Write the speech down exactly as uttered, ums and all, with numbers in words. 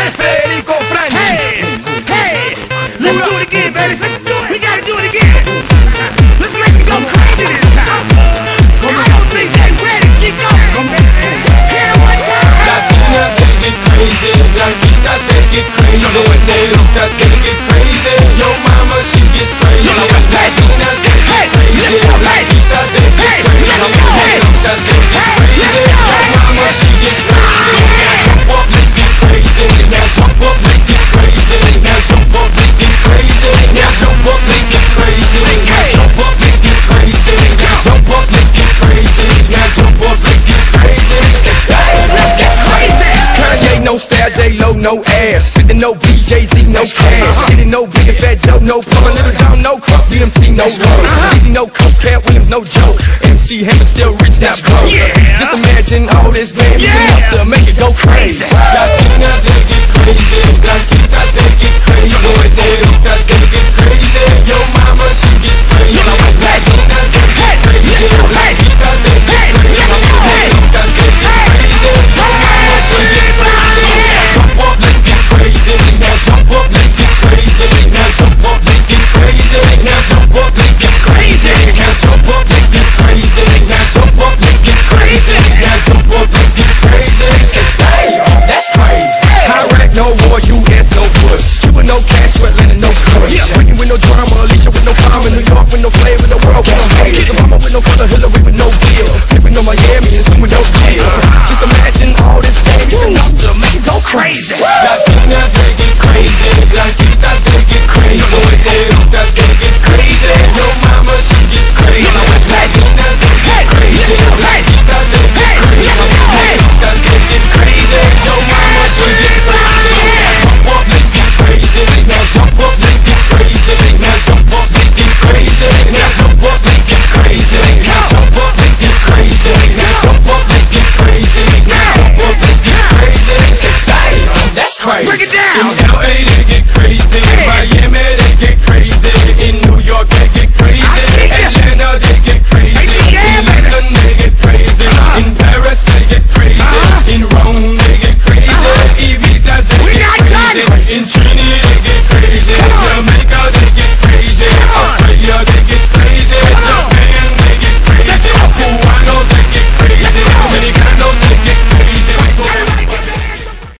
Federico Franchi. Hey, hey, let's do it again, baby. Let's do it. We gotta do it again. Let's make it go crazy this time. I don't think they ready, Chico. Hit it one time. Latina, they get crazy. Blanquita, they get crazy. Negrita, they get crazy. Yo mama, she gets crazy. Latina, they get crazy. Blanquita, they get crazy. Negrita, they get crazy. Yo mama, she gets crazy. Now jump up, let's get crazy. Now jump up, let's get crazy. Now jump up, let's get crazy. Now jump up, let's get crazy. Now jump up, let's get crazy. Now jump up, let's get crazy. Now jump up, let's get crazy. Let's get crazy. Kanye no style, J-Lo no ass. Sitting no B, Jay-Z no cash. Getting no big and fat Joe, no pump. Little John no crump, B M C no road. Easy no coke, Cat Williams no joke. M C Hammer still rich, not broke. Just imagine all this baby enough to make it go crazy. Latina, they get crazy. Blanquita, they get crazy. Negrita, they get